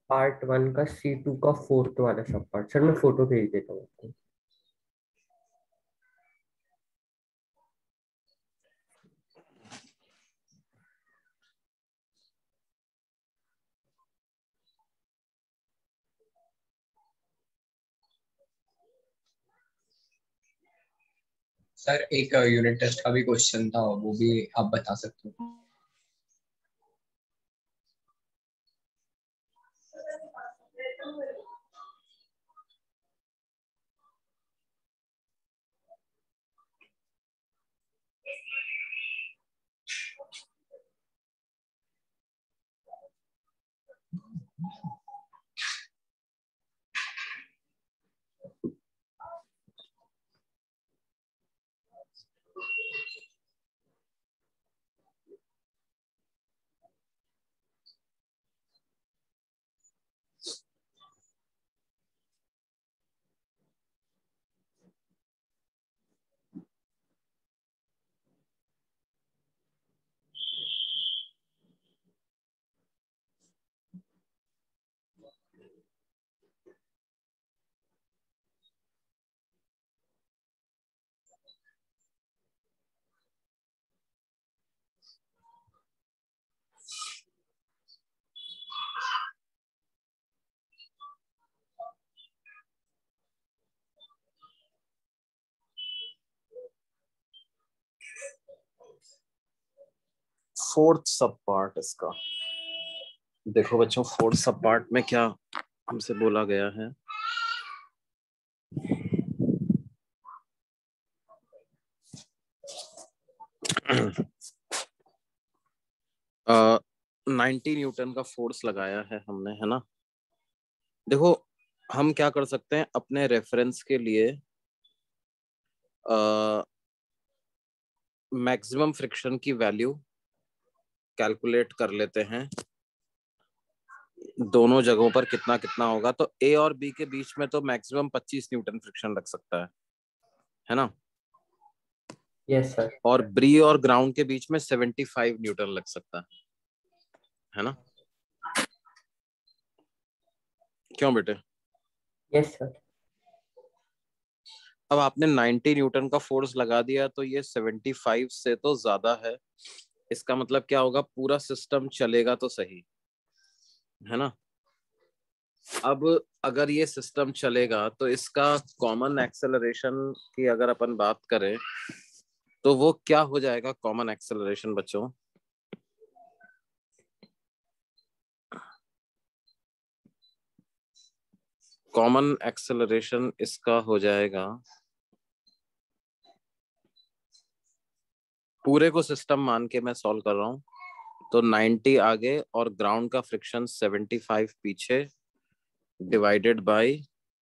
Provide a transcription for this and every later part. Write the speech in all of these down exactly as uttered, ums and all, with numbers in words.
Part one का सी to का fourth वाला सब पार्ट। सर मैं फोटो भेज देता हूँ आपको। सर एक यूनिट टेस्ट का भी क्वेश्चन था, वो भी आप बता सकते हो। फोर्थ सब पार्ट इसका देखो बच्चों, फोर्थ सब पार्ट में क्या हमसे बोला गया है। नाइनटी न्यूटन का फोर्स लगाया है हमने, है ना। देखो हम क्या कर सकते हैं, अपने रेफरेंस के लिए मैक्सिमम फ्रिक्शन की वैल्यू कैलकुलेट कर लेते हैं। दोनों जगहों पर कितना कितना होगा, तो ए और बी के बीच में तो मैक्सिमम पच्चीस न्यूटन फ्रिक्शन लग सकता है है ना। Yes sir. और ब्री और ग्राउंड के बीच में सेवेंटी फाइव न्यूटन लग सकता है है ना। क्यों बेटे। Yes sir. अब आपने नाइनटी न्यूटन का फोर्स लगा दिया तो ये सेवेंटी फाइव से तो ज्यादा है। इसका मतलब क्या होगा, पूरा सिस्टम चलेगा तो सही, है ना। अब अगर ये सिस्टम चलेगा तो इसका कॉमन एक्सेलरेशन की अगर अपन बात करें तो वो क्या हो जाएगा, कॉमन एक्सेलरेशन बच्चों। कॉमन एक्सेलरेशन इसका हो जाएगा, पूरे को सिस्टम मान के मैं सॉल्व कर रहा हूं, तो नाइनटी आगे और ग्राउंड का फ्रिक्शन सेवेंटी फाइव पीछे, divided by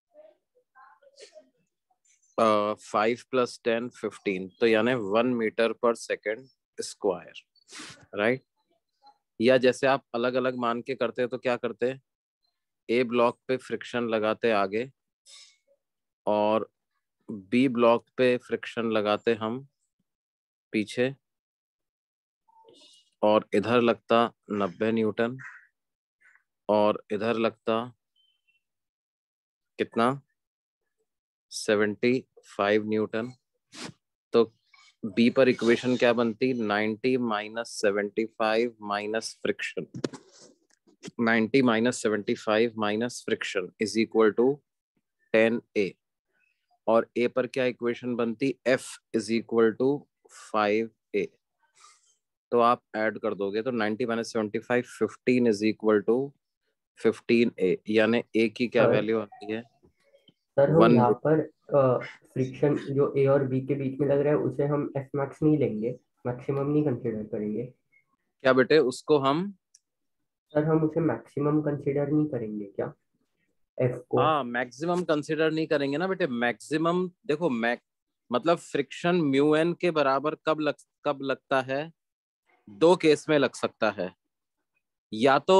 five plus ten fifteen, तो यानी वन मीटर पर सेकेंड स्क्वायर, राइट। या जैसे आप अलग अलग मान के करते हैं तो क्या करते हैं, ए ब्लॉक पे फ्रिक्शन लगाते आगे और बी ब्लॉक पे फ्रिक्शन लगाते हम पीछे, और इधर लगता नब्बे न्यूटन और इधर लगता कितना, सेवेंटी फाइव न्यूटन। तो बी पर इक्वेशन क्या बनती, ninety minus seventy five minus friction, ninety minus seventy five minus friction is equal to ten a. और ए पर क्या इक्वेशन बनती, F is equal to five a. तो आप ऐड कर दोगे तो ninety minus seventy five fifteen is equal to fifteen a, यानी ए की क्या सर वैल्यू आती है, सर हम वन। यहाँ पर फ्रिक्शन जो ए और बी के बीच में लग रहा है उसे हम एफ मैक्स नहीं लेंगे, मैक्सिमम नहीं कंसिडर करेंगे। क्या बेटे, उसको हम, सर हम उसे मैक्सिमम कंसिडर नहीं करेंगे क्या, एफ को। हाँ मैक्सिमम कंसिडर नहीं करेंगे ना बेटे। मैक्सिमम देखो, मैक मतलब फ्रिक्शन म्यू एन के बराबर कब लग कब लगता है, दो केस में लग सकता है। या तो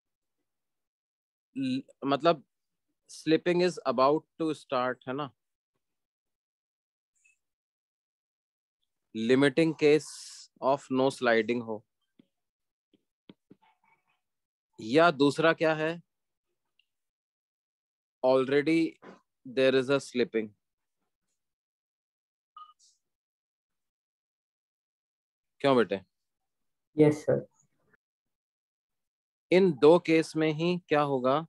ल- मतलब slipping is about to start, है ना, limiting case of no sliding हो। या दूसरा क्या है, already there is a slipping. क्यों बेटे? Yes sir. इन दो केस में ही क्या होगा?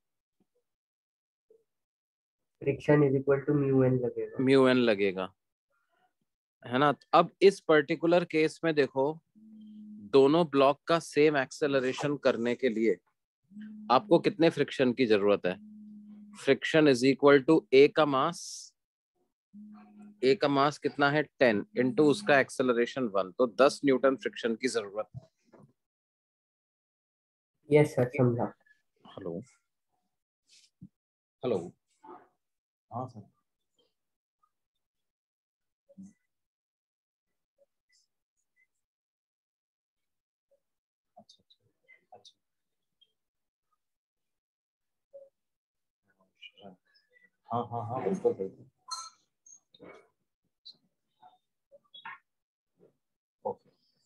Friction is equal to mu N लगेगा। म्यू एन लगेगा, है ना। अब इस पर्टिकुलर केस में देखो, दोनों ब्लॉक का सेम एक्सेलरेशन करने के लिए आपको कितने फ्रिक्शन की जरूरत है? Friction is equal to A का मास, ए का मास कितना है? टेन इंटू उसका एक्सेलरेशन वन, तो दस न्यूटन फ्रिक्शन की जरूरत है। यस सर, समझा। हेलो हेलो, हाँ सर। अच्छा अच्छा अच्छा, हाँ हाँ हाँ बिल्कुल बिल्कुल। ओके,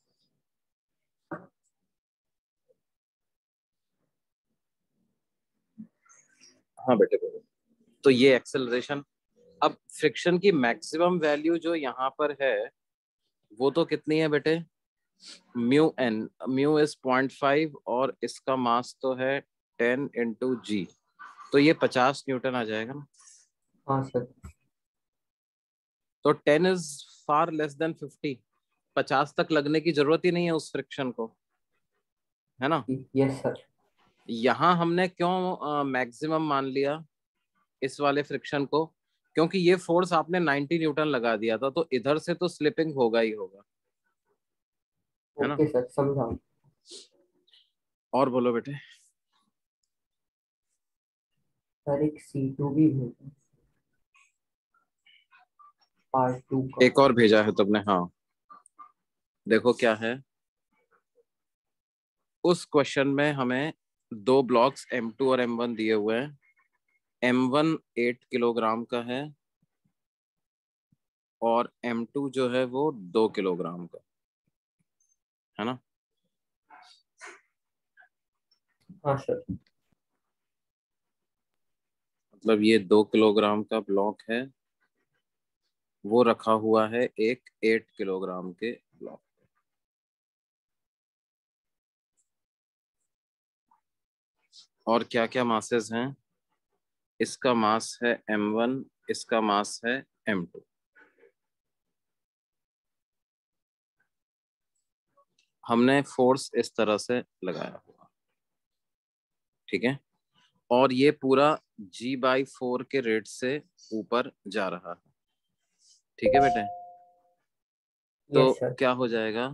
हाँ बेटे बोलो। तो ये एक्सेलरेशन, अब फ्रिक्शन की मैक्सिमम वैल्यू जो यहाँ पर है वो तो कितनी है बेटे? Mu N, mu is point five और इसका मास तो है टेन इंटू जी, तो ये पचास न्यूटन आ जाएगा ना। हाँ सर। तो ten is far less than fifty, पचास तक लगने की जरूरत ही नहीं है उस फ्रिक्शन को, है ना। Yes sir. यहाँ हमने क्यों मैक्सिमम uh, मान लिया इस वाले फ्रिक्शन को? क्योंकि ये फोर्स आपने नाइंटी न्यूटन लगा दिया था, तो इधर से तो स्लिपिंग होगा ही होगा, है ना। ओके सर, समझा। और बोलो बेटे। सर एक सी टू भी भेजा, पार्ट टू का। एक और भेजा है तुमने, हाँ। देखो क्या है, उस क्वेश्चन में हमें दो ब्लॉक्स एम टू और एम वन दिए हुए हैं। एम वन एट किलोग्राम का है और एम टू जो है वो दो किलोग्राम का, है ना। हाँ सर। मतलब ये दो किलोग्राम का ब्लॉक है, वो रखा हुआ है एक एट किलोग्राम के ब्लॉक। और क्या क्या मासेस हैं? इसका मास है एम वन, इसका मास है एम टू। हमने फोर्स इस तरह से लगाया हुआ, ठीक है। और ये पूरा जी बाई फोर के रेट से ऊपर जा रहा है, ठीक है बेटे। तो यस सर। क्या हो जाएगा,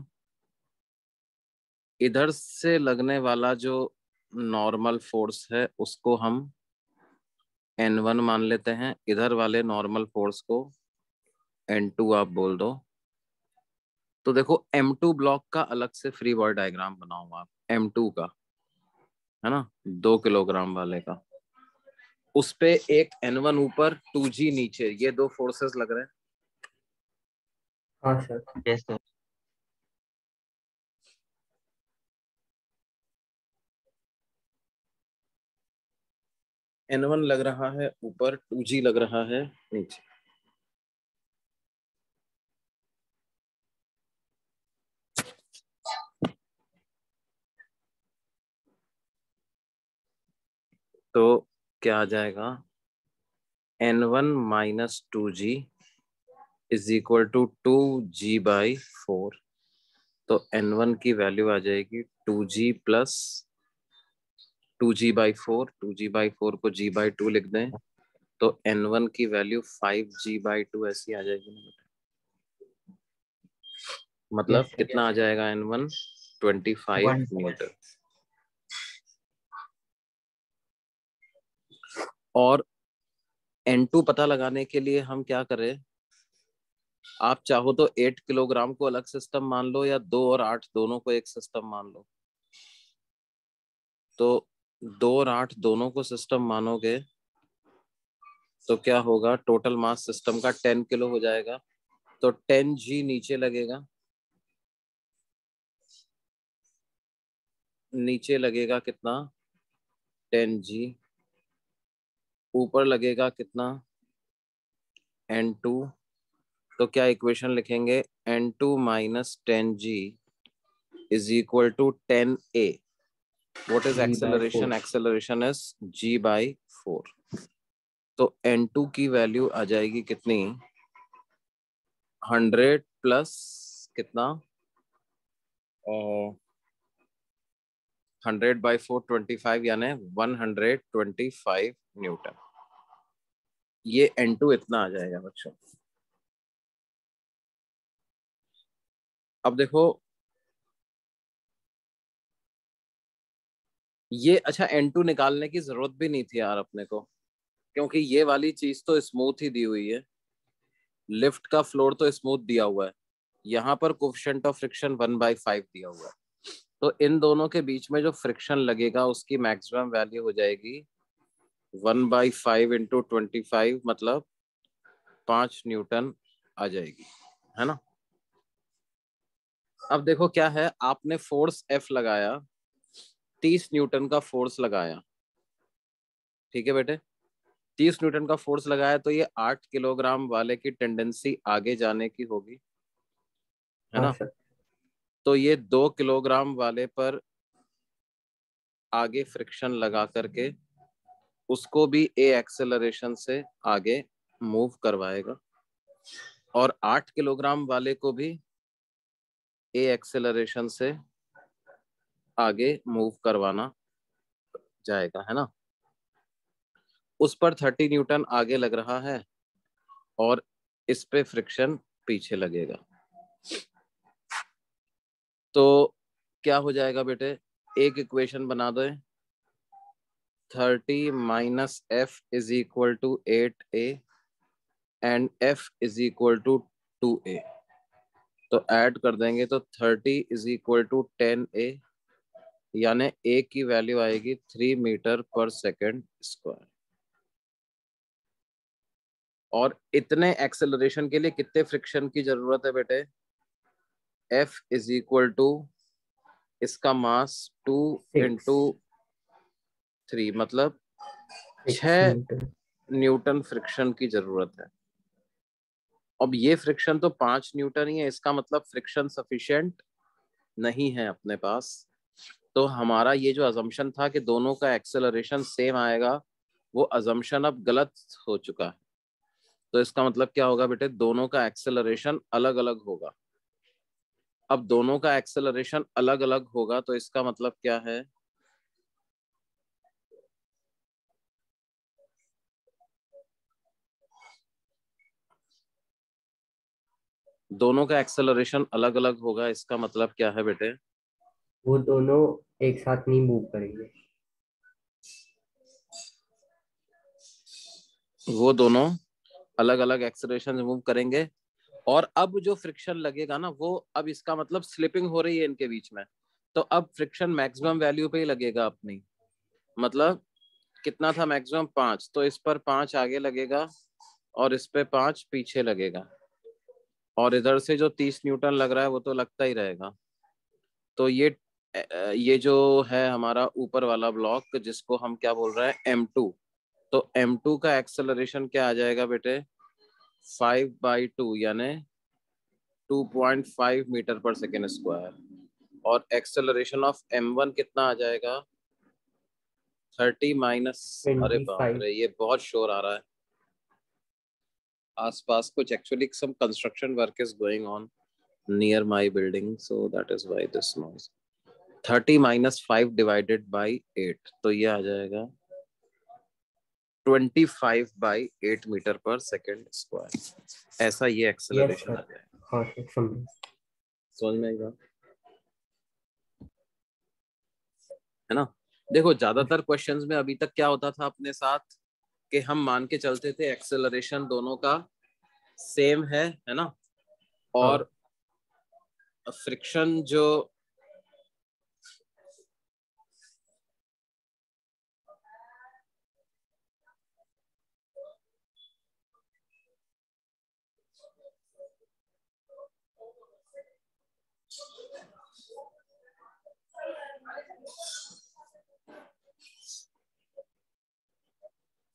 इधर से लगने वाला जो नॉर्मल फोर्स है उसको हम एन वन मान लेते हैं, इधर वाले नॉर्मल फोर्स को एन टू आप बोल दो। तो देखो एम टू ब्लॉक का अलग से फ्री बॉडी डायग्राम बनाओ आप, एम टू का, है ना, दो किलोग्राम वाले का। उस पे एक एन वन ऊपर, टू जी नीचे, ये दो फोर्सेस लग रहे हैं। हाँ sir. Yes sir. N one लग रहा है ऊपर, टू जी लग रहा है नीचे। तो क्या आ जाएगा, N one minus two g is equal to two g by four. तो एन वन की वैल्यू आ जाएगी two g plus two g by four, two g by four को जी बाई टू लिख दें, तो एन वन की value five g by two ऐसी आ जाएगी ना। मतलब यस सर। कितना आ जाएगा N one? Twenty five one. Newton. और एन टू पता लगाने के लिए हम क्या करें, आप चाहो तो एट किलोग्राम को अलग सिस्टम मान लो, या दो और आठ दोनों को एक सिस्टम मान लो। तो दो और आठ दोनों को सिस्टम मानोगे तो क्या होगा, टोटल मास सिस्टम का टेन किलो हो जाएगा। तो टेन जी नीचे लगेगा, नीचे लगेगा कितना, टेन जी। ऊपर लगेगा कितना, एन टू। तो क्या इक्वेशन लिखेंगे, N two minus ten g is equal to ten a. What is g by acceleration, four. Acceleration is g by four. तो एन टू की वैल्यू आ जाएगी कितनी, हंड्रेड प्लस कितना, hundred by four twenty five, यानी one hundred twenty five newton. ये N two इतना आ जाएगा बच्चों। अब देखो ये, अच्छा एन टू निकालने की जरूरत भी नहीं थी यार अपने को, क्योंकि ये वाली चीज तो स्मूथ ही दी हुई है, लिफ्ट का फ्लोर तो स्मूथ दिया हुआ है, यहाँ पर coefficient of friction one by five दिया हुआ है। तो इन दोनों के बीच में जो फ्रिक्शन लगेगा उसकी मैक्सिमम वैल्यू हो जाएगी one by five into twenty five, मतलब पांच न्यूटन आ जाएगी, है ना। अब देखो क्या है, आपने फोर्स एफ लगाया, तीस न्यूटन का फोर्स लगाया, ठीक है बेटे, तीस न्यूटन का फोर्स लगाया, तो ये आठ किलोग्राम वाले की टेंडेंसी आगे जाने की होगी, है हाँ ना। सर। तो ये दो किलोग्राम वाले पर आगे फ्रिक्शन लगा करके उसको भी ए एक्सेलरेशन से आगे मूव करवाएगा, और आठ किलोग्राम वाले को भी ए एक्सेलरेशन से आगे मूव करवाना जाएगा, है ना। उस पर थर्टी न्यूटन आगे लग रहा है और इस पे फ्रिक्शन पीछे लगेगा। तो क्या हो जाएगा बेटे, एक इक्वेशन बना दो, thirty minus F is equal to eight a and F is equal to two a. तो ऐड कर देंगे तो thirty is equal to ten a, यानी ए की वैल्यू आएगी थ्री मीटर पर सेकेंड स्क्वायर। और इतने एक्सेलरेशन के लिए कितने फ्रिक्शन की जरूरत है बेटे, एफ इज इक्वल टू इसका mass two six. Into three, मतलब सिक्स छह न्यूटन। न्यूटन फ्रिक्शन की जरूरत है। अब ये फ्रिक्शन तो पांच न्यूटन ही है, इसका मतलब फ्रिक्शन सफिशिएंट नहीं है अपने पास। तो हमारा ये जो अजम्पशन था कि दोनों का एक्सेलरेशन सेम आएगा, वो अजम्पशन अब गलत हो चुका है। तो इसका मतलब क्या होगा बेटे, दोनों का एक्सेलरेशन अलग अलग होगा। अब दोनों का एक्सेलरेशन अलग अलग होगा तो इसका मतलब क्या है, दोनों का एक्सेलरेशन अलग अलग होगा, इसका मतलब क्या है बेटे, वो दोनों एक साथ नहीं मूव करेंगे। वो दोनों अलग अलग एक्सेलरेशन मूव करेंगे। और अब जो फ्रिक्शन लगेगा ना, वो अब इसका मतलब स्लिपिंग हो रही है इनके बीच में, तो अब फ्रिक्शन मैक्सिमम वैल्यू पे ही लगेगा अपनी। मतलब कितना था मैक्सिमम, पांच, तो इस पर पांच आगे लगेगा और इस पे पांच पीछे लगेगा, और इधर से जो तीस न्यूटन लग रहा है वो तो लगता ही रहेगा। तो ये ये जो है हमारा ऊपर वाला ब्लॉक, जिसको हम क्या बोल रहे हैं, एम टू। तो एम टू का एक्सेलरेशन क्या आ जाएगा बेटे, फाइव बाई टू, यानी टू पॉइंट फाइव मीटर पर सेकेंड स्क्वायर। और एक्सेलरेशन ऑफ एम वन कितना आ जाएगा, थर्टी माइनस, अरे ट्वेंटी बाप फाइव रे ये बहुत शोर आ रहा है आसपास कुछ, actually some construction work is going on near my building, so that is why this noise. Thirty minus five divided by eight, तो ये आ जाएगा twenty five by eight metre पर सेकेंड स्क्वायर। ऐसा ये यस एक्सेलरेशन आ sir. जाएगा। हाँ sir समझ। समझ में आएगा, है ना। देखो ज्यादातर क्वेश्चंस में अभी तक क्या होता था अपने साथ, कि हम मान के चलते थे एक्सेलरेशन दोनों का सेम है है ना, हाँ और फ्रिक्शन जो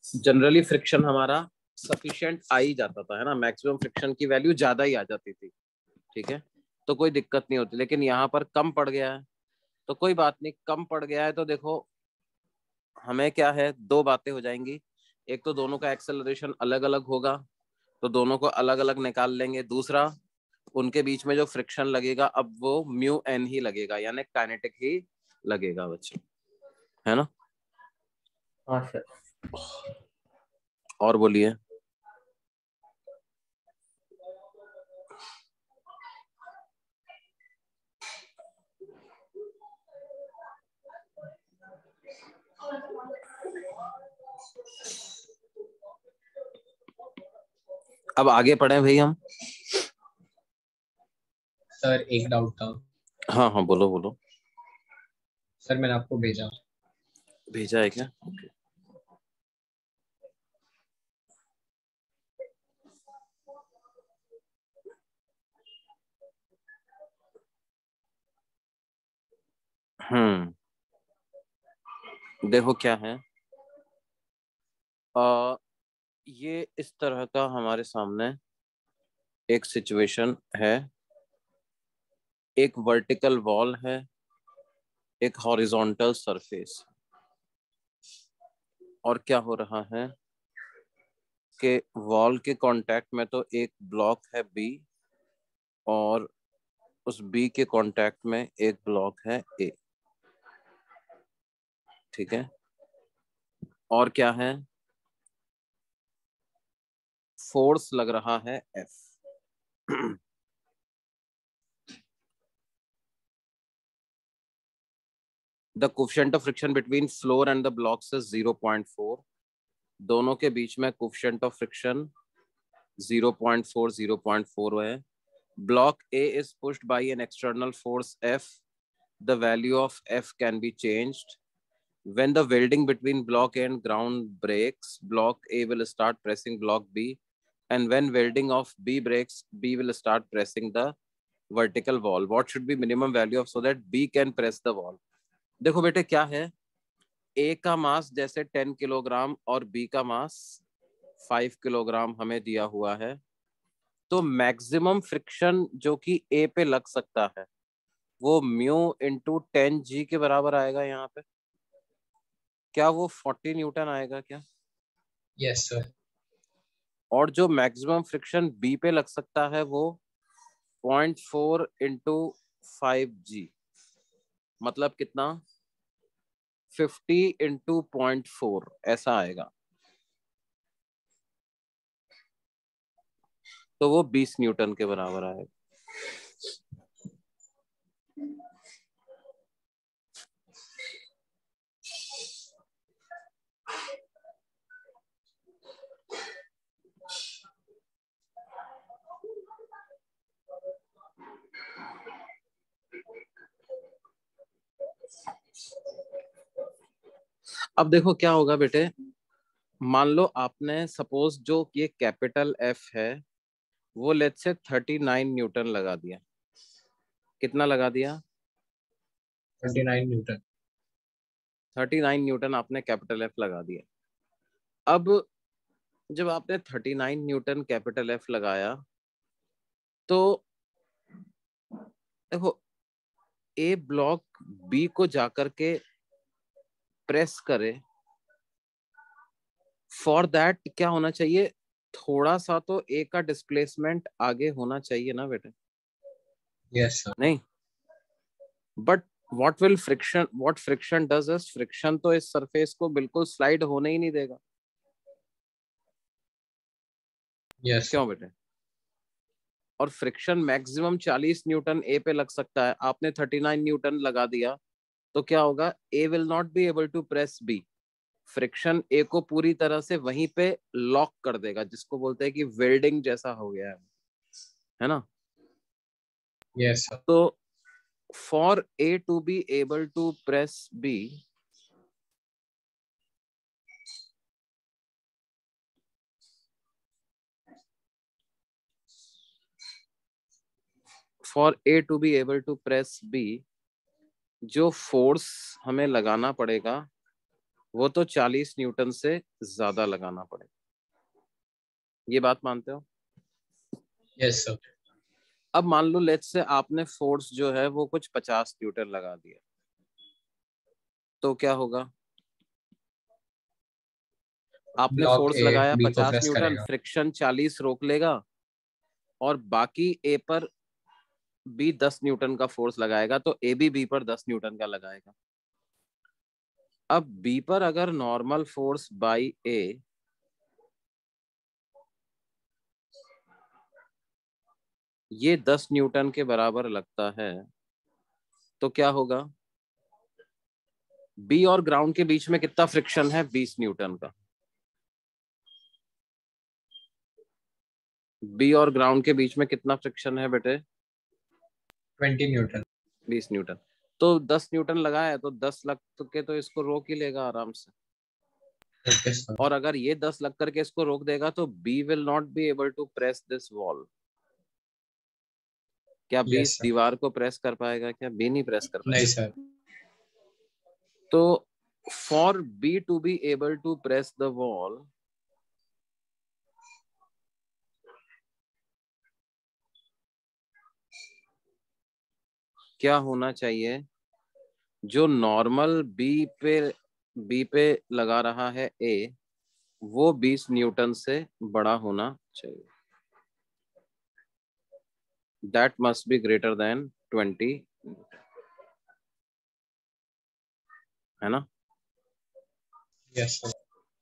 जनरली फ्रिक्शन हमारा सफिशिएंट आ ही जाता था, है ना, मैक्सिमम फ्रिक्शन की वैल्यू ज्यादा ही आ जाती थी, ठीक है, तो कोई दिक्कत नहीं होती। लेकिन यहाँ पर कम पड़ गया है तो कोई बात नहीं, कम पड़ गया है तो देखो हमें क्या है, दो बातें हो जाएंगी। एक तो दोनों का एक्सेलरेशन अलग अलग होगा तो दोनों को अलग अलग निकाल लेंगे। दूसरा, उनके बीच में जो फ्रिक्शन लगेगा अब वो म्यू एन ही लगेगा, यानी काइनेटिक ही लगेगा बच्चे, है ना। हाँ सर। और बोलिए। अब आगे पढ़े भाई हम। सर एक डाउट था। हाँ हाँ बोलो बोलो। सर मैंने आपको भेजा। भेजा है क्या? ओके। हम्म देखो क्या है, आ, ये इस तरह का हमारे सामने एक सिचुएशन है। एक वर्टिकल वॉल है, एक हॉरिजॉन्टल सरफेस, और क्या हो रहा है कि वॉल के कांटेक्ट में तो एक ब्लॉक है बी, और उस बी के कांटेक्ट में एक ब्लॉक है ए, ठीक है। और क्या है, फोर्स लग रहा है F. The coefficient of friction between floor and the blocks is zero point four. दोनों के बीच में coefficient of friction zero point four zero point four है। Block A is pushed by an external force F. The value of F can be changed. When the welding between block A and ground breaks, block A will start pressing block B. And when welding of B breaks, B will start pressing the vertical wall. What should be minimum value of so that B can press the wall? देखो बेटे क्या है, A का मास जैसे ten kilogram और B का mass five kilogram हमें दिया हुआ है, तो मैक्सिमम फ्रिक्शन जो कि ए पे लग सकता है वो म्यू इंटू टेन जी के बराबर आएगा यहाँ पे। क्या वो फोर्टी न्यूटन आएगा क्या? Yes sir. और जो मैक्सिमम फ्रिक्शन बी पे लग सकता है वो point four into five G, मतलब कितना, फिफ्टी इंटू पॉइंट फोर ऐसा आएगा, तो वो बीस न्यूटन के बराबर आएगा। अब देखो क्या होगा बेटे, मान लो आपने सपोज जो ये कैपिटल एफ है वो let's say thirty nine Newton लगा दिया। कितना लगा दिया? Twenty nine newton. Thirty nine newton आपने कैपिटल एफ लगा दिया। अब जब आपने thirty nine newton capital F लगाया तो देखो ए ब्लॉक बी को जाकर के प्रेस करे, फॉर दैट क्या होना चाहिए, थोड़ा सा तो ए का डिस्प्लेसमेंट आगे होना चाहिए ना बेटे। Yes sir. नहीं, but what will friction, what friction does is, friction तो इस सरफेस को बिल्कुल स्लाइड होने ही नहीं देगा। यस क्यों बेटे? और फ्रिक्शन मैक्सिमम चालीस न्यूटन ए पे लग सकता है, आपने थर्टी नाइन न्यूटन लगा दिया तो क्या होगा, A will not be able to press B. Friction A को पूरी तरह से वहीं पे लॉक कर देगा, जिसको बोलते हैं कि वेल्डिंग जैसा हो गया है है ना। Yes sir. तो for A to B able to press B, for A to B able to press B, जो फोर्स हमें लगाना पड़ेगा वो तो चालीस न्यूटन से ज्यादा लगाना पड़ेगा। ये बात मानते हो? Yes sir. अब मान लो लेट्स से आपने फोर्स जो है वो कुछ पचास न्यूटन लगा दिया, तो क्या होगा? आपने ब्लॉक फोर्स ए लगाया बी को पचास प्रेस न्यूटन, करेगा। फ्रिक्शन चालीस रोक लेगा, और बाकी ए पर बी दस न्यूटन का फोर्स लगाएगा, तो ए भी बी पर दस न्यूटन का लगाएगा। अब बी पर अगर नॉर्मल फोर्स बाई ए ये दस न्यूटन के बराबर लगता है, तो क्या होगा? बी और ग्राउंड के बीच में कितना फ्रिक्शन है? बीस न्यूटन का। बी और ग्राउंड के बीच में कितना फ्रिक्शन है बेटे? Twenty newton. बीस न्यूटन। तो दस न्यूटन लगाया तो दस लग के तो इसको रोक ही लेगा आराम से। Okay sir. और अगर ये दस लग करके इसको रोक देगा तो B will not be able to press this wall. क्या बी यस इस सर। दीवार को प्रेस कर पाएगा? क्या बी नहीं प्रेस कर नहीं पाएगा? सर। तो for B to B able to press the wall, क्या होना चाहिए? जो नॉर्मल बी पे बी पे लगा रहा है ए, वो बीस न्यूटन से बड़ा होना चाहिए। That must be greater than twenty, है ना? Yes sir.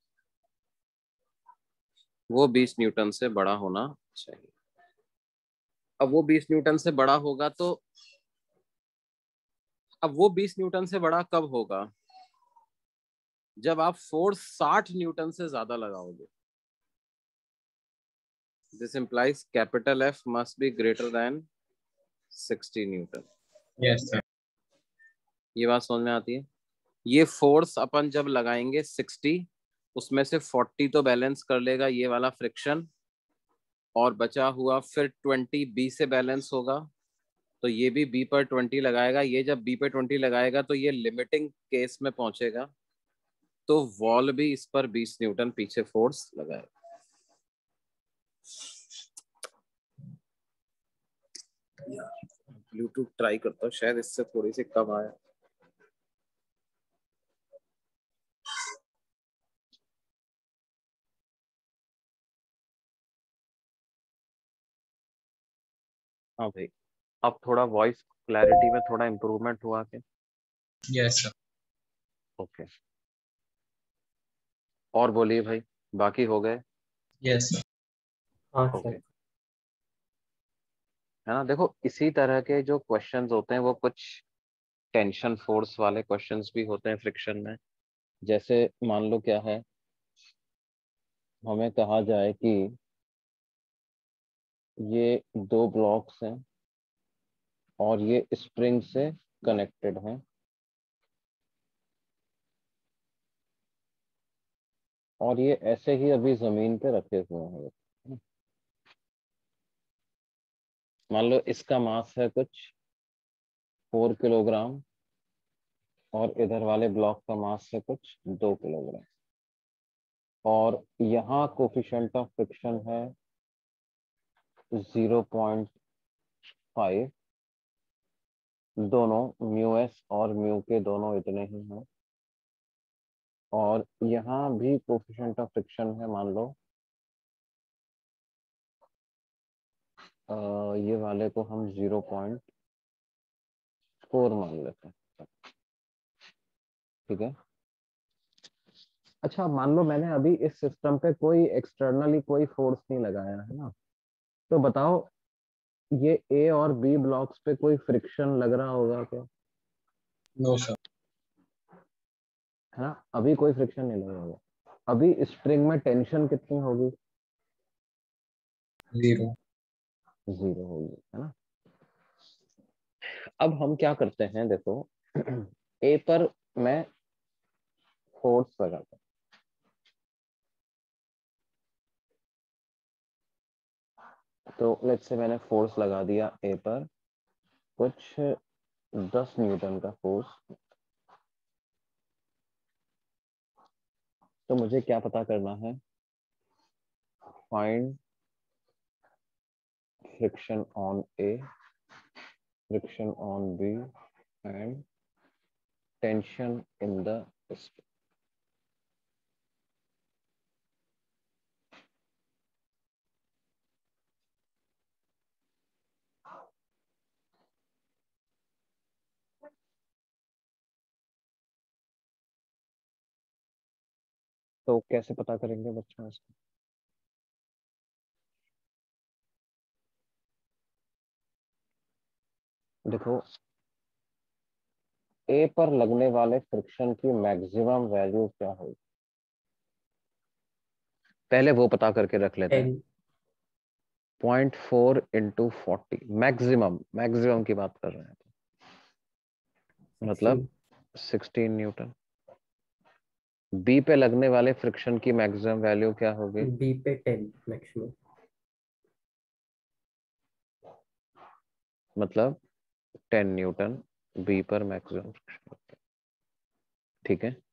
वो बीस न्यूटन से बड़ा होना चाहिए। अब वो बीस न्यूटन से बड़ा होगा तो अब वो बीस न्यूटन से बड़ा कब होगा? जब आप फोर्स साठ न्यूटन से ज्यादा लगाओगे। This implies capital F must be greater than sixty newton. Yes sir. ये बात समझ में आती है? ये फोर्स अपन जब लगाएंगे सिक्सटी, उसमें से फोर्टी तो बैलेंस कर लेगा ये वाला फ्रिक्शन, और बचा हुआ फिर ट्वेंटी बी से बैलेंस होगा। तो ये भी बी पर ट्वेंटी लगाएगा। ये जब बी पे ट्वेंटी लगाएगा तो ये लिमिटिंग केस में पहुंचेगा, तो वॉल भी इस पर बीस न्यूटन पीछे फोर्स लगाएगा। ब्लूटूथ ट्राई करता हूँ, शायद इससे थोड़ी सी कम आया। हाँ भाई, अब थोड़ा वॉइस क्लैरिटी में थोड़ा इम्प्रूवमेंट हुआ क्या? Yes sir. ओके, और बोलिए भाई, बाकी हो गए? Yes sir. हाँ ओके, सर। है ना? देखो, इसी तरह के जो क्वेश्चंस होते हैं वो कुछ टेंशन फोर्स वाले क्वेश्चंस भी होते हैं फ्रिक्शन में। जैसे मान लो क्या है, हमें कहा जाए कि ये दो ब्लॉक्स हैं और ये स्प्रिंग से कनेक्टेड हैं, और ये ऐसे ही अभी जमीन पे रखे हुए हैं। मान लो इसका मास है कुछ फोर किलोग्राम और इधर वाले ब्लॉक का मास है कुछ दो किलोग्राम, और यहाँ कोफिशिएंट ऑफ फ्रिक्शन है जीरो पॉइंट फाइव। दोनों म्यू एस और म्यू के दोनों इतने ही हैं, और यहाँ भी कोफिशिएंट ऑफ फ्रिक्शन है, मान लो आ, ये वाले को हम जीरो पॉइंट फोर मान लेते हैं। ठीक है। अच्छा, मान लो मैंने अभी इस सिस्टम पे कोई एक्सटर्नली कोई फोर्स नहीं लगाया है ना, तो बताओ ये ए और बी ब्लॉक्स पे कोई फ्रिक्शन लग रहा होगा क्या? No sir. है ना, अभी कोई फ्रिक्शन नहीं लगा होगा। अभी स्प्रिंग में टेंशन कितनी होगी? जीरो। जीरो होगी, है ना? अब हम क्या करते हैं, देखो ए पर मैं फोर्स लगाता हूँ, तो लेट्स से मैंने फोर्स लगा दिया ए पर कुछ दस न्यूटन का फोर्स, तो मुझे क्या पता करना है, find friction on A, friction on B and tension in the system. तो कैसे पता करेंगे बच्चों इसको? देखो, ए पर लगने वाले फ्रिक्शन की मैक्सिमम वैल्यू क्या होगी, पहले वो पता करके रख लेते हैं। Ten. Point four into forty, maximum maximum की बात कर रहे हैं, मतलब सिक्सटीन। Sixteen newton. बी पे लगने वाले फ्रिक्शन की मैक्सिमम वैल्यू क्या होगी? बी पे टेन मैक्सिमम। मतलब टेन न्यूटन बी पर मैक्सिमम फ्रिक्शन। ठीक है।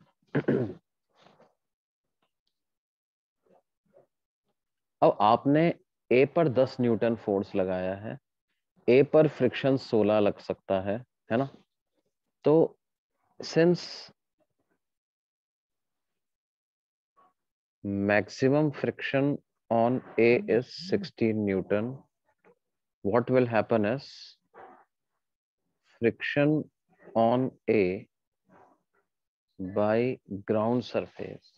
अब आपने ए पर दस न्यूटन फोर्स लगाया है, ए पर फ्रिक्शन सोलह लग सकता है है ना? तो since maximum friction on A is sixteen Newton, what will happen is friction on A by ground surface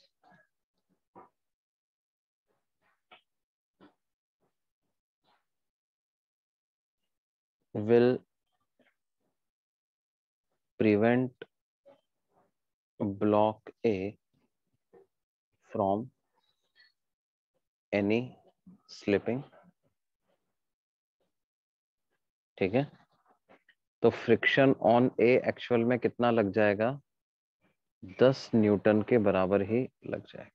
will prevent block A from any slipping। ठीक है, तो फ्रिक्शन ऑन ए एक्चुअल में कितना लग जाएगा? दस न्यूटन के बराबर ही लग जाएगा।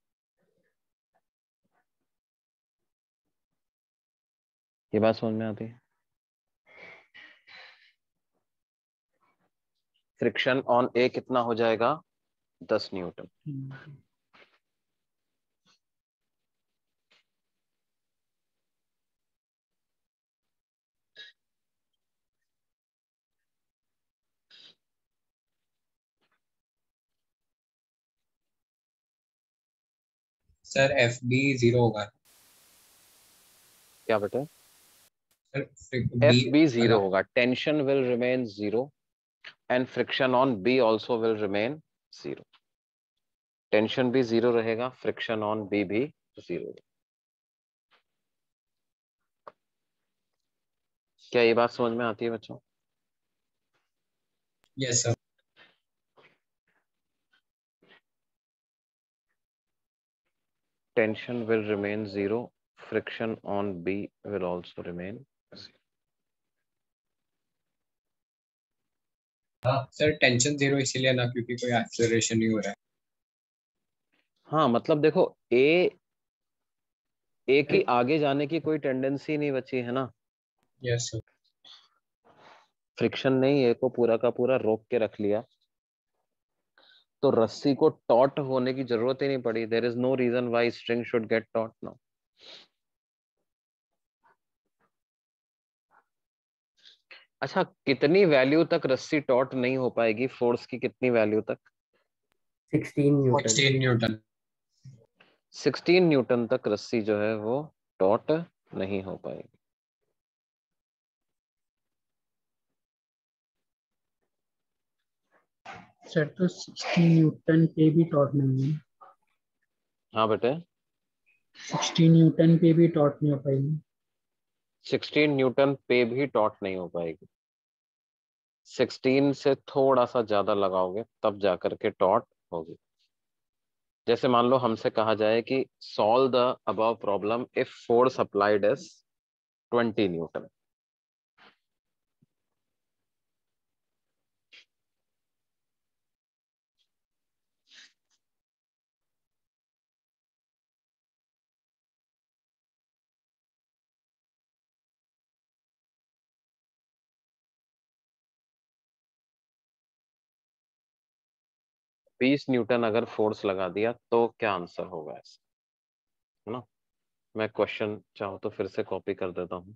ये बात समझ में आती है? फ्रिक्शन ऑन ए कितना हो जाएगा? दस newton. Sir F B zero होगा। क्या बेटा? Sir F B B zero मतलब होगा, tension will remain zero and friction on B also will remain zero. Tension भी जीरो रहेगा, फ्रिक्शन ऑन बी भी जीरो। क्या ये बात समझ में आती है बच्चों? Yes sir. Tension will remain zero, friction on B will also remain zero. हाँ सर, टेंशन जीरो इसीलिए ना क्योंकि कोई एक्सेलरेशन नहीं हो रहा है। हाँ मतलब देखो, ए ए की आगे जाने की कोई टेंडेंसी नहीं बची है ना। Yes sir. फ्रिक्शन ने ए को पूरा का पूरा रोक के रख लिया, तो रस्सी को टॉट होने की जरूरत ही नहीं पड़ी। There is no reason why string should get taut now. अच्छा, कितनी वैल्यू तक रस्सी टॉट नहीं हो पाएगी? फोर्स की कितनी वैल्यू तक? Sixteen newton. Sixteen newton. Sixteen newton तक रस्सी जो है वो टॉट नहीं हो पाएगी। सर तो सिक्सटीन न्यूटन पे भी टॉर्क नहीं है। हाँ बेटे, सिक्सटीन न्यूटन पे भी टॉर्क नहीं हो पाएगी। सिक्सटीन न्यूटन पे भी टॉट नहीं हो पाएगी। सिक्सटीन से थोड़ा सा ज्यादा लगाओगे तब जाकर के टॉट होगी। जैसे मान लो हमसे कहा जाए कि solve the above problem if force applied is twenty newton. बीस न्यूटन अगर फोर्स लगा दिया तो क्या आंसर होगा ऐसा, है ना। मैं क्वेश्चन चाहूँ तो फिर से कॉपी कर देता हूँ।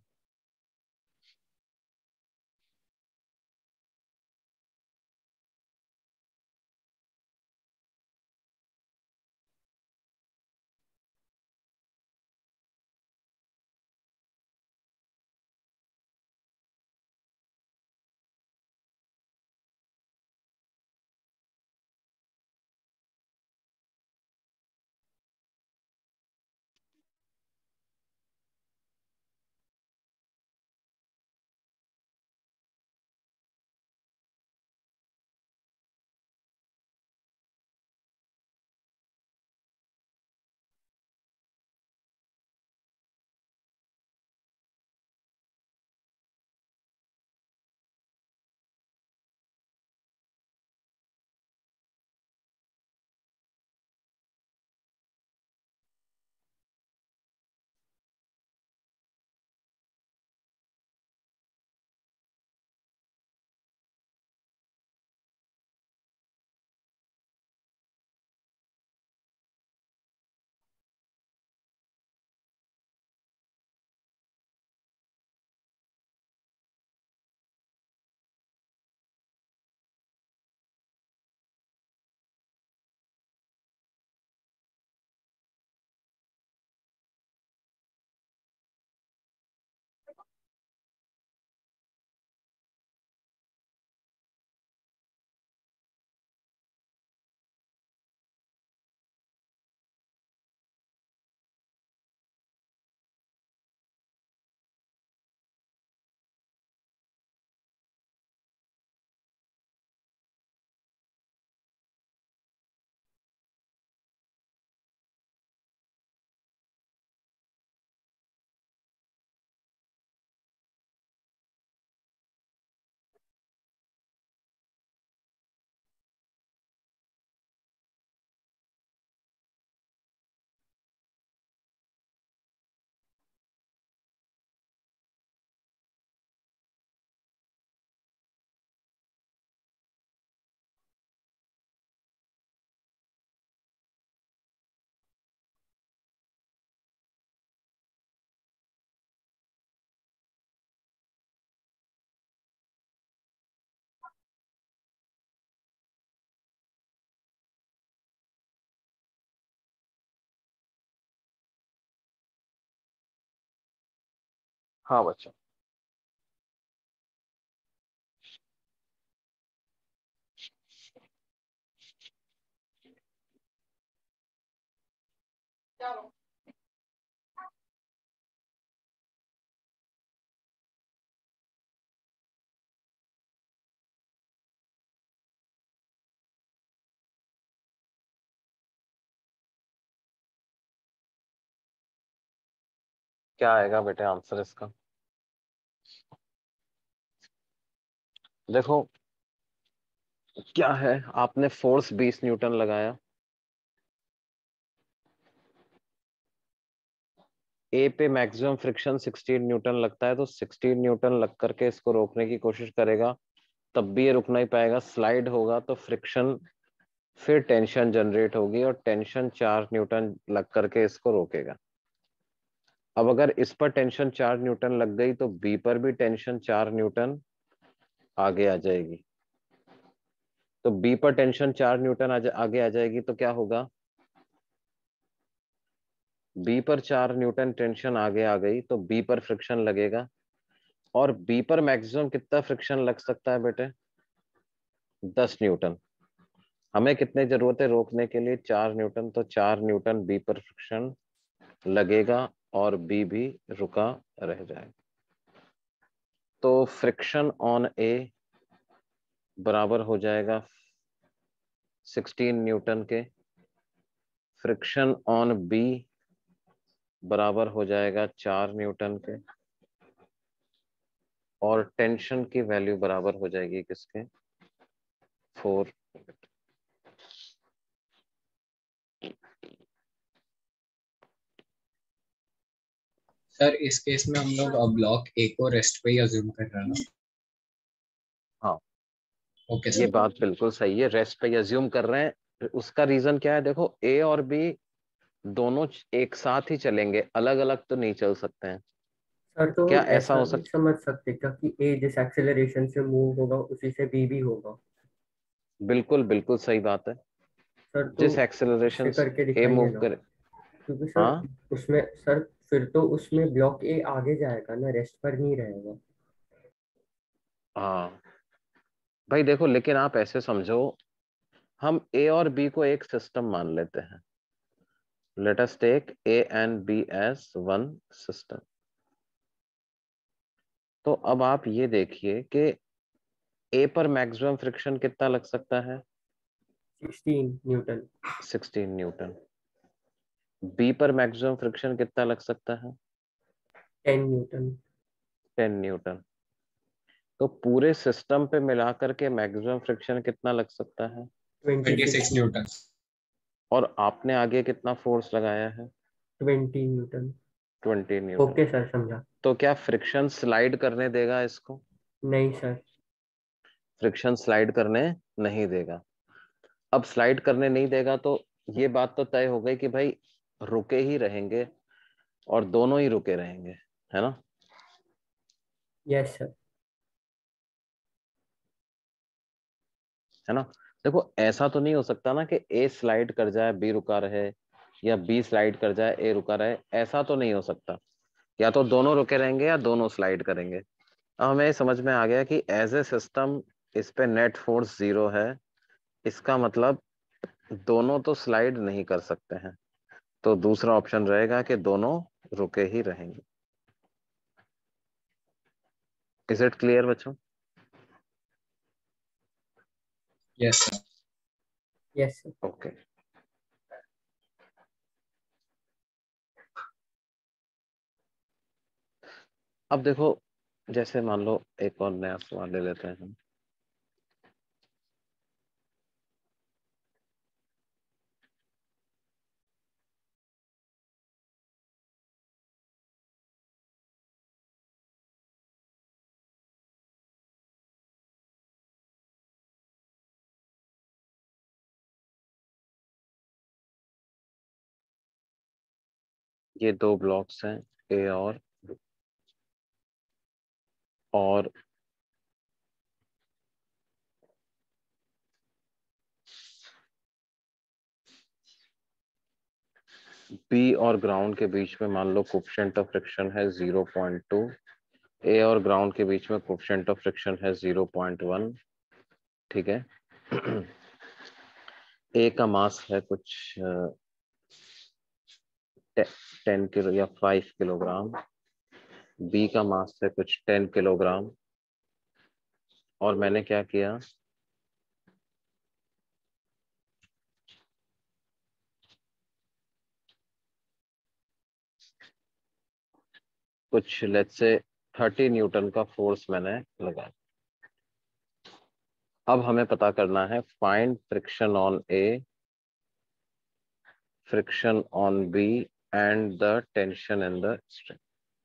हाँ बच्चा। क्या आएगा बेटे आंसर इसका? देखो क्या है, आपने फोर्स बीस न्यूटन लगाया, ए पे मैक्सिमम फ्रिक्शन सोलह न्यूटन लगता है, तो सोलह न्यूटन लग करके इसको रोकने की कोशिश करेगा, तब भी ये रुक नहीं पाएगा। स्लाइड होगा तो फ्रिक्शन, फिर टेंशन जनरेट होगी और टेंशन चार न्यूटन लग करके इसको रोकेगा। अब अगर इस पर टेंशन चार न्यूटन लग गई तो बी पर भी टेंशन चार न्यूटन आगे आ जाएगी। तो बी पर टेंशन चार न्यूटन आगे आ जाएगी तो क्या होगा, बी पर चार न्यूटन टेंशन आगे आ गई तो बी पर फ्रिक्शन लगेगा। और बी पर मैक्सिमम कितना फ्रिक्शन लग सकता है बेटे? दस न्यूटन। हमें कितने जरूरत है रोकने के लिए? चार न्यूटन। तो चार न्यूटन बी पर फ्रिक्शन लगेगा और बी भी रुका रह जाएगा। तो फ्रिक्शन ऑन ए बराबर हो जाएगा सोलह न्यूटन के, फ्रिक्शन ऑन बी बराबर हो जाएगा चार न्यूटन के, और टेंशन की वैल्यू बराबर हो जाएगी किसके? फोर। सर इस केस में हम लोग ब्लॉक ए को रेस्ट पे ही अज्यूम कर रहे हैं ना? हाँ ओके ये सर। बात बिल्कुल सही है, रेस्ट पे अज्यूम कर रहे हैं, उसका रीजन क्या है? देखो ए और बी दोनों एक साथ ही चलेंगे, अलग अलग तो नहीं चल सकते हैं। सर तो क्या हम ऐसा ऐसा हो भी सकता? समझ सकते क्या कि ए जिस एक्सेलरेशन से मूव होगा उसी से बी भी होगा? बिल्कुल बिल्कुल सही बात है। सर तो जिस एक्सेलरेशन उससे से करके ए दिखाइए मूव ना, करे। क्योंकि सर हाँ उसमें सर फिर तो उसमें ब्लॉक ए आगे जाएगा ना, रेस्ट पर नहीं रहेगा। हाँ भाई देखो, लेकिन आप ऐसे समझो, हम ए और बी को एक सिस्टम मान लेते हैं। Let us take A and B as one system. तो अब आप ये देखिए कि ए पर मैक्सिमम फ्रिक्शन कितना लग सकता है? Sixteen newton. Sixteen newton. B पर मैक्सिमम फ्रिक्शन कितना लग सकता है? Ten newton. Ten newton. तो पूरे सिस्टम पे मिलाकर के मैक्सिमम फ्रिक्शन कितना लग सकता है? Twenty twenty six six newton. और आपने आगे कितना फोर्स लगाया है? Twenty newton. Twenty newton. Okay sir, समझा। तो क्या फ्रिक्शन स्लाइड करने देगा इसको? नहीं सर। फ्रिक्शन स्लाइड करने नहीं देगा। अब स्लाइड करने नहीं देगा तो ये बात तो तय हो गई कि भाई रुके ही रहेंगे, और दोनों ही रुके रहेंगे, है ना? Yes sir. है ना? देखो ऐसा तो नहीं हो सकता ना कि ए स्लाइड कर जाए बी रुका रहे, या बी स्लाइड कर जाए ए रुका रहे। ऐसा तो नहीं हो सकता। या तो दोनों रुके रहेंगे या दोनों स्लाइड करेंगे। अब हमें ये समझ में आ गया कि एज ए सिस्टम इस पे नेट फोर्स जीरो है। इसका मतलब दोनों तो स्लाइड नहीं कर सकते हैं। तो दूसरा ऑप्शन रहेगा कि दोनों रुके ही रहेंगे। इज इट क्लियर बच्चों? Yes sir. Yes sir. Okay. अब देखो, जैसे मान लो एक और नया सवाल ले लेते हैं हम। ये दो ब्लॉक्स हैं, ए और और बी और ग्राउंड के बीच में मान लो कोफिशिएंट ऑफ फ्रिक्शन है ज़ीरो पॉइंट टू। ए और ग्राउंड के बीच में कोफिशिएंट ऑफ फ्रिक्शन है ज़ीरो पॉइंट वन। ठीक है। ए का मास है कुछ टेन किलो या फाइव किलोग्राम। बी का मास है कुछ टेन किलोग्राम। और मैंने क्या किया, कुछ लेट्स से थर्टी न्यूटन का फोर्स मैंने लगाया। अब हमें पता करना है find friction on A, friction on B and the tension in the string.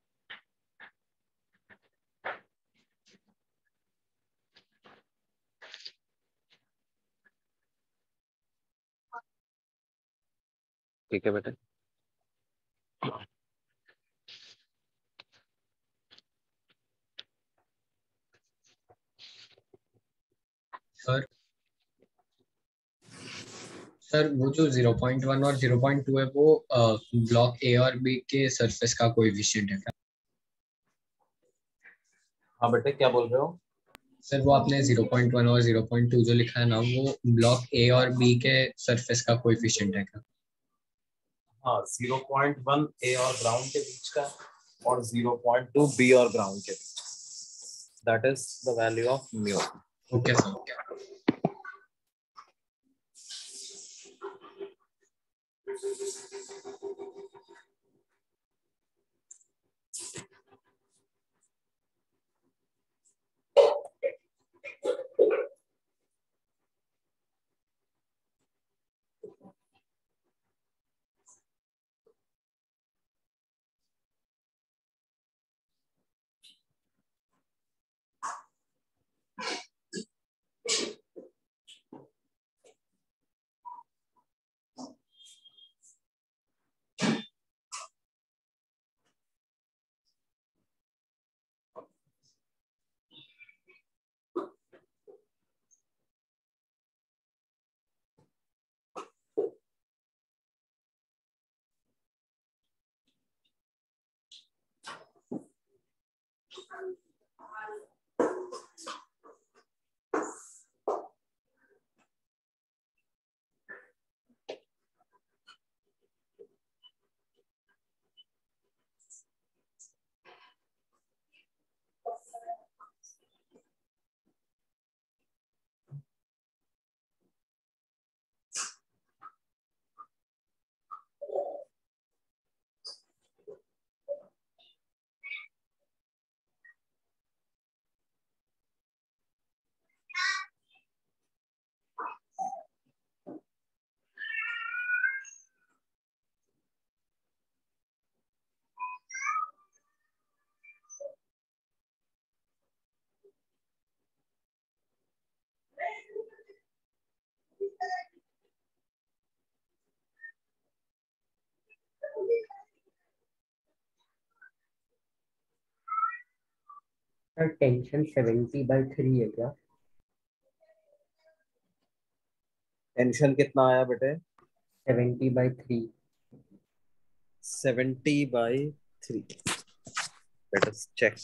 ठीक है बेटे। सर सर वो जो ज़ीरो पॉइंट वन और ज़ीरो पॉइंट टू है वो ब्लॉक ए और बी के सरफेस का कोएफिशिएंट है क्या? हाँ बेटे, क्या बोल रहे हो? सर वो आपने ज़ीरो पॉइंट वन और ज़ीरो पॉइंट टू जो लिखा है ना, वो ब्लॉक ए और बी के सरफेस का कोएफिशिएंट है क्या? हाँ, ज़ीरो पॉइंट वन ए और ग्राउंड के बीच का, और ज़ीरो पॉइंट टू बी और ग्राउंड के बीच। That is the value of mu. Okay sir. Sir tension seventy by three है क्या? टेंशन कितना आया बेटे? Seventy by three. Seventy by three. Let us check.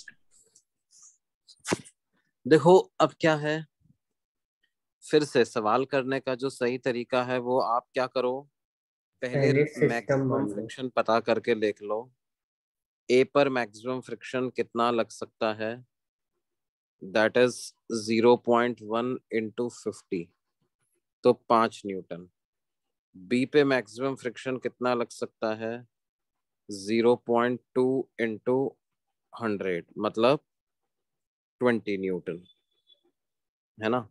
देखो अब क्या है, फिर से सवाल करने का जो सही तरीका है वो आप क्या करो, पहले पहले सिस्टम मैक्सिमम मान लो। फ्रिक्शन पता करके देख लो। ए पर मैक्सिमम फ्रिक्शन कितना लग सकता है, that is zero point one into fifty, तो पांच न्यूटन। बी पे मैक्सिमम फ्रिक्शन कितना लग सकता है, zero point two into hundred, मतलब ट्वेंटी न्यूटन, है ना।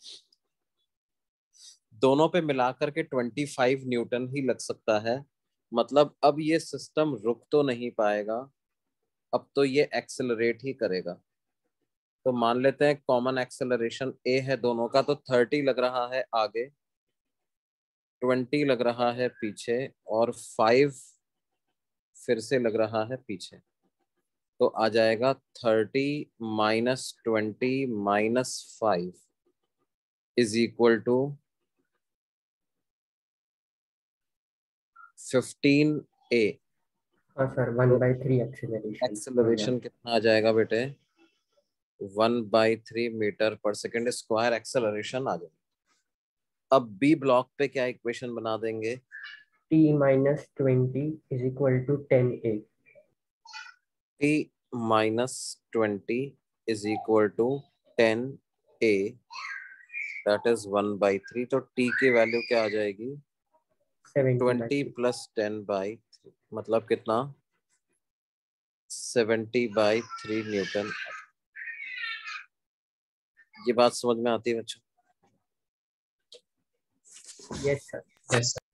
दोनों पे मिलाकर के ट्वेंटी फाइव न्यूटन ही लग सकता है। मतलब अब ये सिस्टम रुक तो नहीं पाएगा, अब तो ये एक्सेलरेट ही करेगा। तो मान लेते हैं कॉमन एक्सेलरेशन ए है दोनों का, तो थर्टी लग रहा है आगे, ट्वेंटी लग रहा है पीछे, और फाइव फिर से लग रहा है पीछे। तो आ जाएगा thirty minus twenty minus five is equal to fifteen A. हाँ sir, one by three acceleration आ गया। एक्सेलरेशन कितना आ जाएगा बेटे, वन बाई थ्री मीटर पर सेकेंड स्क्वायर एक्सेलरेशन आ जाएगा। अब बी ब्लॉक पे क्या इक्वेशन बना देंगे, T minus twenty is equal to ten A. T minus twenty is equal to ten A, that is one by three. तो T की वैल्यू क्या आ जाएगी, seventy by twenty three. Plus ten by three, मतलब कितना, seventy by three Newton. ये बात समझ में आती है बच्चों? Yes sir. Yes sir.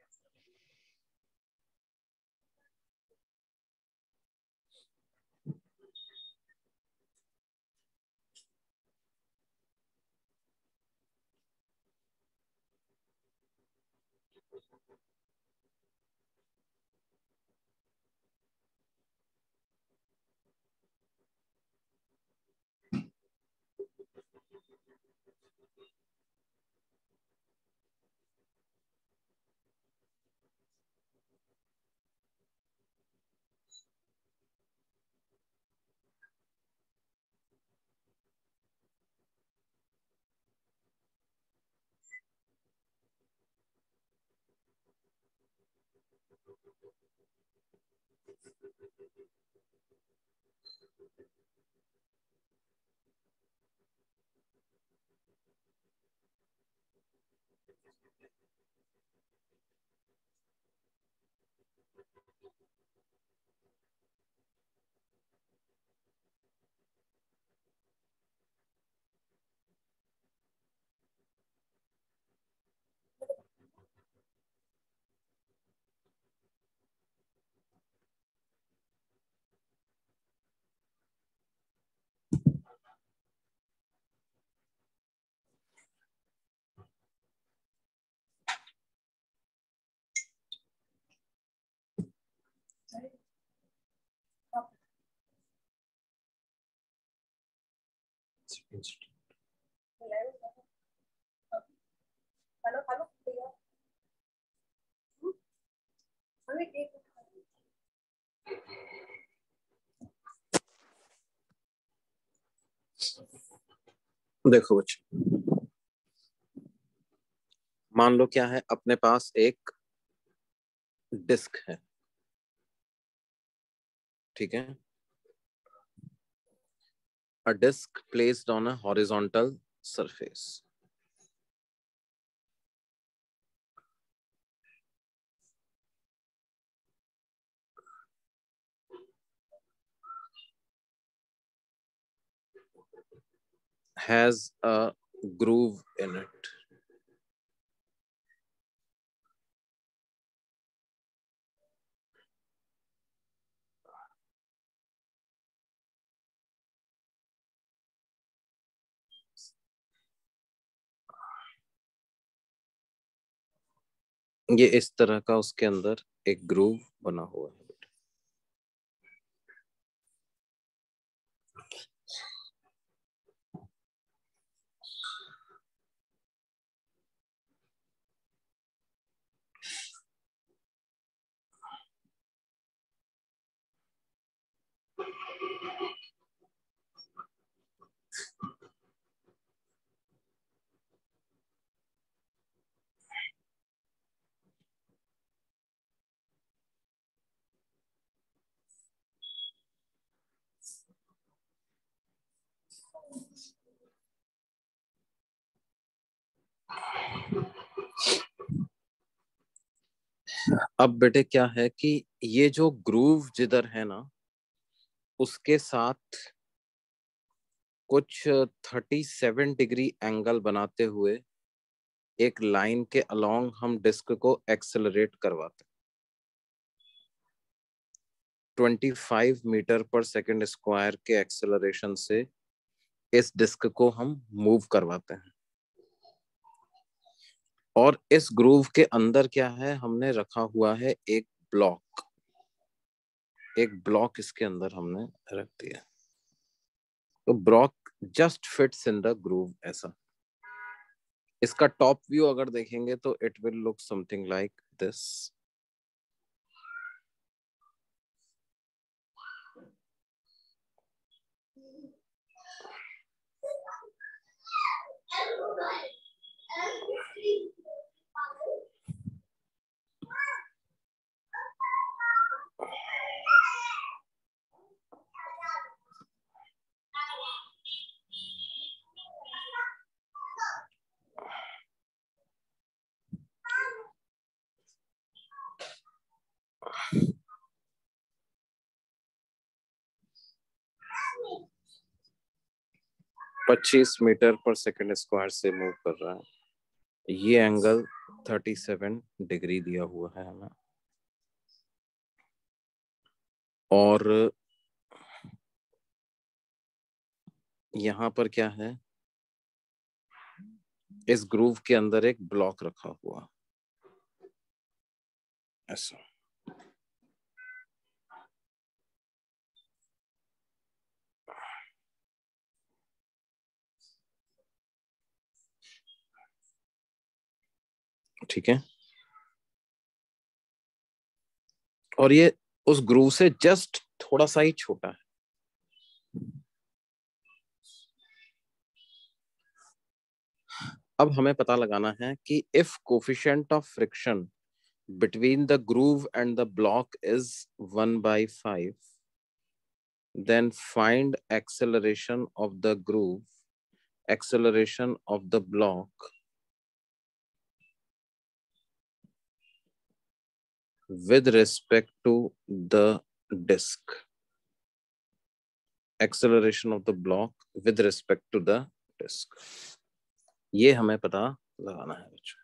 देखो बच्चों, मान लो क्या है, अपने पास एक डिस्क है, ठीक है। A disk placed on a horizontal surface. Has a groove in it. ये इस तरह का उसके अंदर एक ग्रूव बना हुआ है। अब बेटे क्या है कि ये जो ग्रूव जिधर है ना, उसके साथ कुछ सैंतीस डिग्री एंगल बनाते हुए एक लाइन के अलोंग हम डिस्क को एक्सेलरेट करवाते हैं। पच्चीस मीटर पर सेकंड स्क्वायर के एक्सेलरेशन से इस डिस्क को हम मूव करवाते हैं। और इस ग्रूव के अंदर क्या है, हमने रखा हुआ है एक ब्लॉक। एक ब्लॉक इसके अंदर हमने रख दिया, तो block just fits in the groove. ऐसा इसका टॉप व्यू अगर देखेंगे तो it will look something like this. पच्चीस मीटर पर सेकंड स्क्वायर से मूव कर रहा है। ये एंगल सैंतीस डिग्री दिया हुआ है हमें। और यहाँ पर क्या है, इस ग्रूव के अंदर एक ब्लॉक रखा हुआ ऐसा। ठीक है, और ये उस ग्रूव से जस्ट थोड़ा सा ही छोटा है। अब हमें पता लगाना है कि if coefficient of friction between the groove and the block is one by five, then find acceleration of the groove, acceleration of the block with respect to the disk. Acceleration of the block with respect to the disk. ये हमें पता लगाना है बच्चों।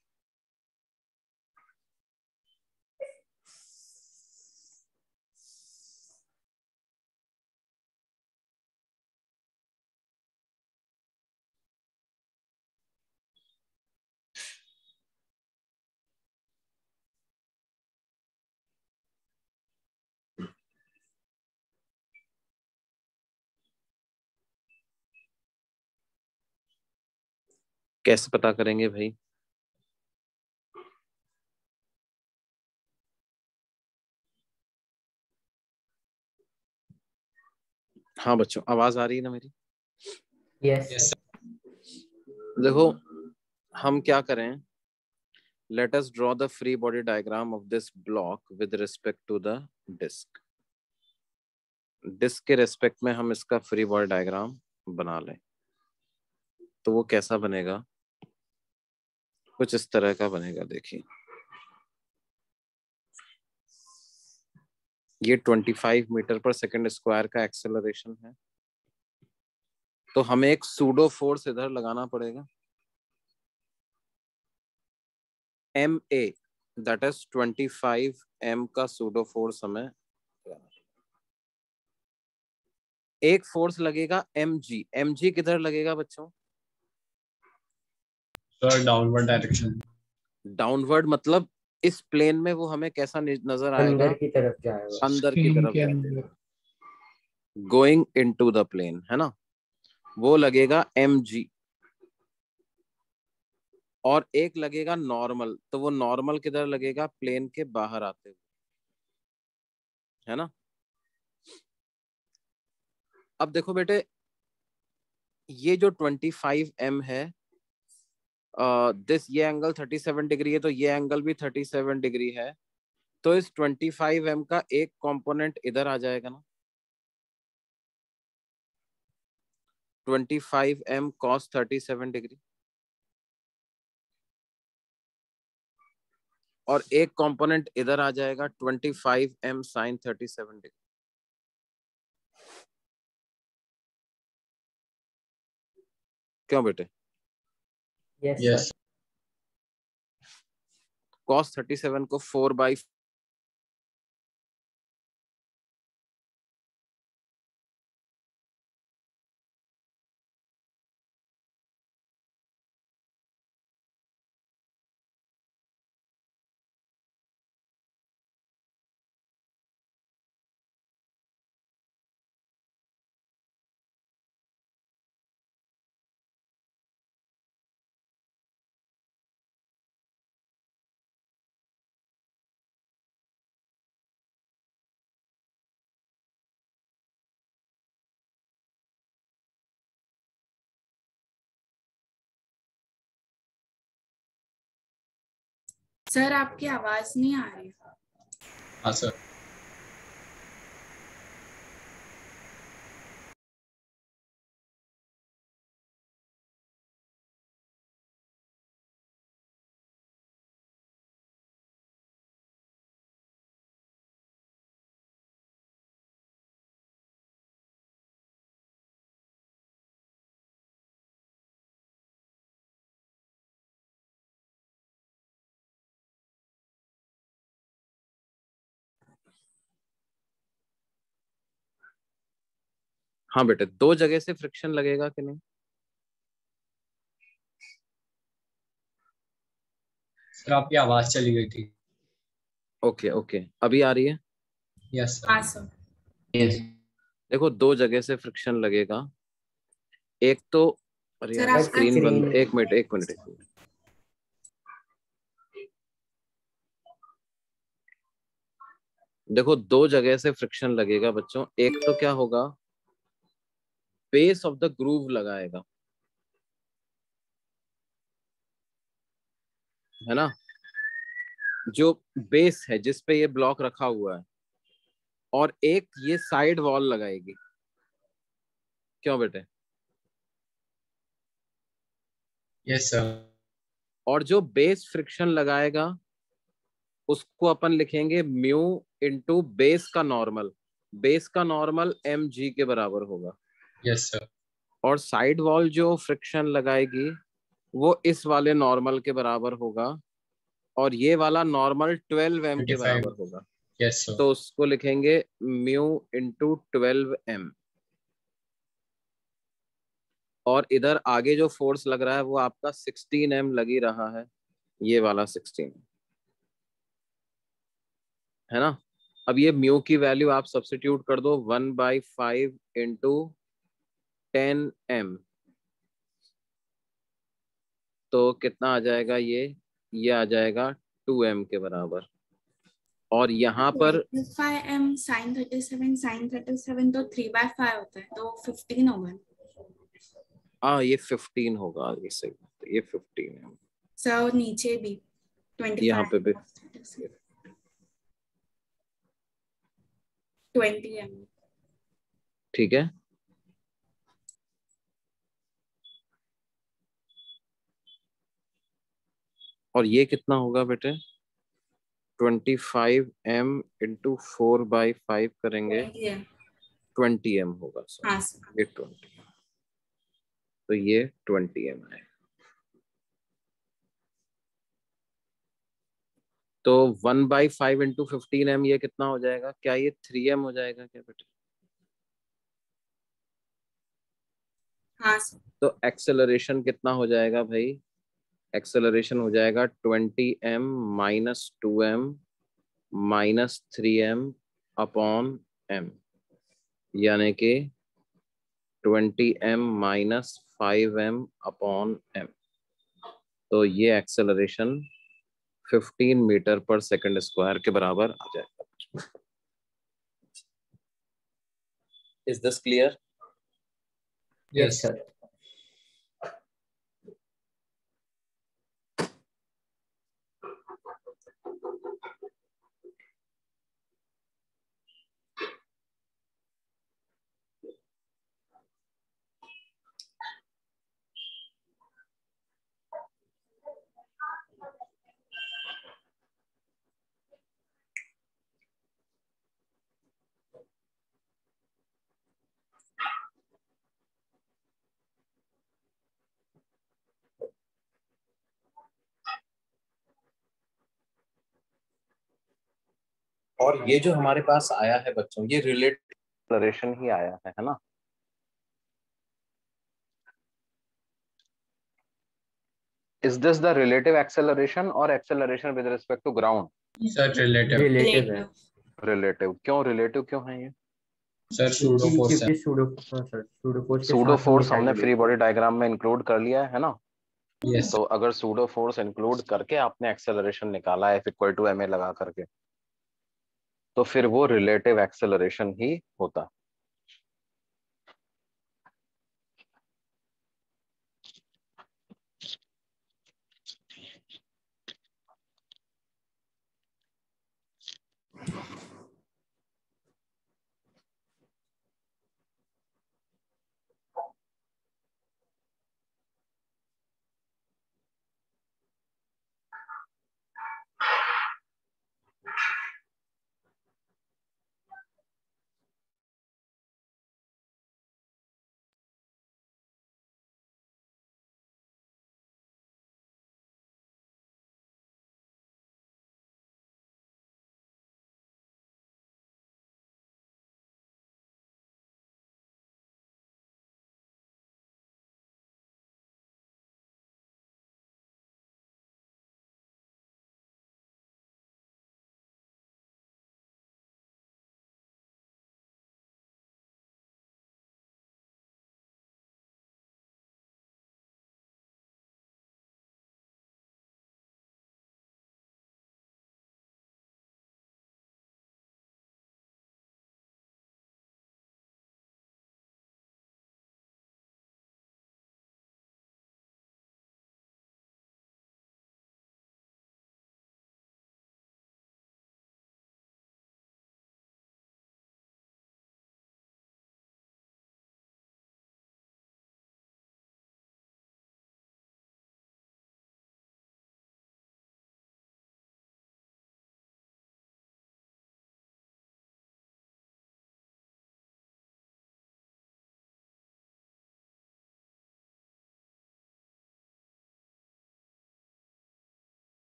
कैसे पता करेंगे भाई? हाँ बच्चों, आवाज आ रही है ना मेरी? Yes yes. देखो हम क्या करें, let us draw the free body diagram of this block with respect to the disk. Disk के रेस्पेक्ट में हम इसका फ्री बॉडी डायग्राम बना लें तो वो कैसा बनेगा, कुछ इस तरह का बनेगा। देखिए ये पच्चीस मीटर पर सेकंड स्क्वायर का एक्सेलरेशन है, तो हमें एक सूडो फोर्स इधर लगाना पड़ेगा, एम ए, दैट इज पच्चीस एम का सूडो फोर्स हमें। एक फोर्स लगेगा एम जी। एम जी किधर लगेगा बच्चों? Sir downward direction. डाउनवर्ड मतलब इस प्लेन में वो हमें कैसा नजर आएगा? अंदर की तरफ जाएगा। अंदर की स्क्रीन तरफ के जाएगा, अंदर। गोइंग इनटू द प्लेन, है ना? वो लगेगा एम जी। और एक लगेगा नॉर्मल, तो वो नॉर्मल किधर लगेगा? प्लेन के बाहर आते हुए, है ना? अब देखो बेटे, ये जो पच्चीस एम है, दिस ये एंगल सैंतीस डिग्री है, तो ये एंगल भी सैंतीस डिग्री है। तो इस पच्चीस एम का एक कंपोनेंट इधर आ जाएगा ना। Twenty five M cos thirty seven degree, और एक कंपोनेंट इधर आ जाएगा twenty five M sine thirty seven degree. क्यों बेटे? Yes yes sir. Cos thirty seven को फोर बाई सर आपकी आवाज नहीं आ रही। हाँ सर। हाँ बेटे, दो जगह से फ्रिक्शन लगेगा कि नहीं? सर आपकी आवाज चली गई थी। ओके ओके, अभी आ रही है? यस हाँ सर। सर। यस देखो, दो जगह से फ्रिक्शन लगेगा। एक तो, अरे सर यार आपका स्क्रीन बंद, screen- एक मिनट एक मिनट एक मिनट। देखो, दो जगह से फ्रिक्शन लगेगा बच्चों। एक तो क्या होगा, बेस ऑफ द ग्रूव लगाएगा, है ना, जो बेस है जिस पे ये ब्लॉक रखा हुआ है, और एक ये साइड वॉल लगाएगी। क्यों बेटे? Yes sir. और जो बेस फ्रिक्शन लगाएगा उसको अपन लिखेंगे म्यू इंटू बेस का नॉर्मल। बेस का नॉर्मल एम जी के बराबर होगा। Yes sir. और साइड वॉल जो फ्रिक्शन लगाएगी वो इस वाले नॉर्मल के बराबर होगा, और ये वाला नॉर्मल ट्वेल्व एम के ट्वेंटी फाइव। बराबर होगा। Yes sir. तो उसको लिखेंगे म्यू इंटू ट्वेल्व एम। और इधर आगे जो फोर्स लग रहा है वो आपका सिक्सटीन एम लग ही रहा है, ये वाला सिक्सटीन, है ना। अब ये म्यू की वैल्यू आप सब्स्टिट्यूट कर दो, one by five into ten M, तो कितना आ जाएगा ये ये आ जाएगा टू एम के बराबर। और यहाँ पर five M sine thirty seven sine thirty seven तो थ्री बाय फाइव होता है, तो फिफ्टीन होगा। हाँ, ये फिफ्टीन होगा, ये सही बात है, ये फिफ्टीन है। सर नीचे भी ट्वेंटी यहाँ पे भी फाइव ट्वेंटी एम। ठीक है। और ये कितना होगा बेटे? Twenty five M into four by five करेंगे, ट्वेंटी एम होगा सर। हाँ सर। ये ट्वेंटी, तो ये ट्वेंटी एम है। तो one by five into fifteen M, ये कितना हो जाएगा? क्या ये थ्री एम हो जाएगा क्या बेटे? हाँ सर। तो एक्सेलरेशन कितना हो जाएगा भाई? एक्सेलरेशन हो जाएगा twenty M minus two M minus three M upon M, यानी कि twenty M minus five M upon M. तो ये acceleration fifteen metre per second square के बराबर आ जाएगा। Is this clear? Yes sir. और ये जो हमारे पास आया है बच्चों, ये रिलेटिव एक्सेलरेशन ही आया है है ना। Is this the relative acceleration और acceleration with respect to ground? Sir relative. Relative है रिलेटिव क्यों? रिलेटिव क्यों है ये? सर सूडो फोर्स है। क्योंकि सूडो हाँ सर सूडो फोर्स के सूडो साथ फोर्स हमने हमेशा फ्री बॉडी डायग्राम में इंक्लूड कर लिया है ना। यस। तो अगर सूडो फोर्स इंक्लूड करके आपने एक्सेलरेशन निकाला है इक्वल टू एम ए लगा करके, तो फिर वो रिलेटिव एक्सेलरेशन ही होता।